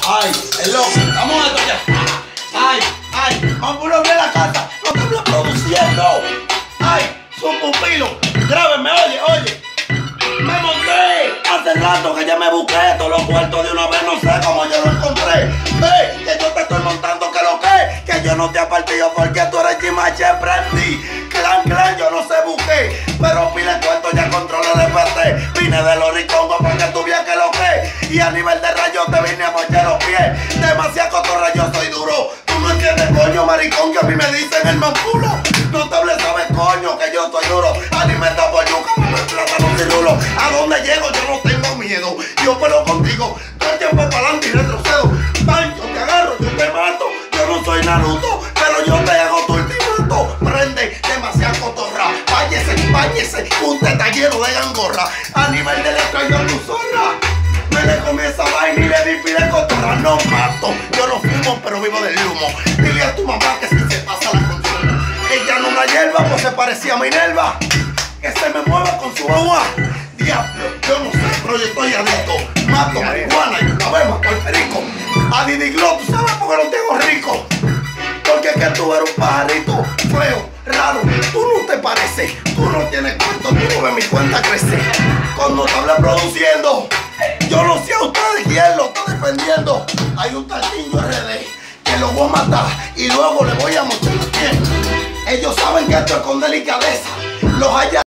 Ay, el loco, estamos a esto ya. Ay, vamos a abrir la casa. No te estoy produciendo. Ay, su pupilo. Grábenme, oye. Me monté. Hace rato que ya me busqué todos los cuartos de una vez. No sé cómo yo lo encontré. Ve, que yo te estoy montando que yo no te he partido porque tú eres Chimache Prendí. Clan, yo no sé busqué. Pero pile cuento ya controlé de PT. Vine de los ricongos porque tú bien que lo que. Y a nivel de rayos te vine a mochar los pies. Demasiado cotorra, yo soy duro. Tú no entiendes, coño, maricón, que a mí me dicen el manculo. No te hables, sabes, coño, que yo estoy duro. Alimenta por yuca, me plátano cirulo. A donde llego yo no tengo miedo. Yo puedo contigo, todo el tiempo para adelante y retrocedo. Pan, yo te agarro, yo te mato. Yo no soy Naruto, pero yo te hago tu ultimato. Prende, demasiado cotorra. Báñese, usted está lleno de gangorra. A nivel de letra yo tu zorra. Me le comí esa vaina y le di pide cotorra. No mato, yo no fumo, pero vivo del humo. Dile a tu mamá que si se pasa la consumo. Ella no una hierba, pues se parecía a Minerva. Que se me mueva con su agua. Diablo, yo no sé, pero yo estoy adicto. Mato marihuana y una vez mato al perico. A Didi Glow, ¿tú sabes por qué no tengo rico? Porque es que tú eres un pajarito feo, raro, tú no te pareces. Tú no tienes cuento, tú no ves mi cuenta crecer. Cuando te habla produciendo, yo no sé a ustedes quién lo está defendiendo. Hay un tal niño RD que lo voy a matar y luego le voy a mostrar quién. Ellos saben que esto es con delicadeza. Los haya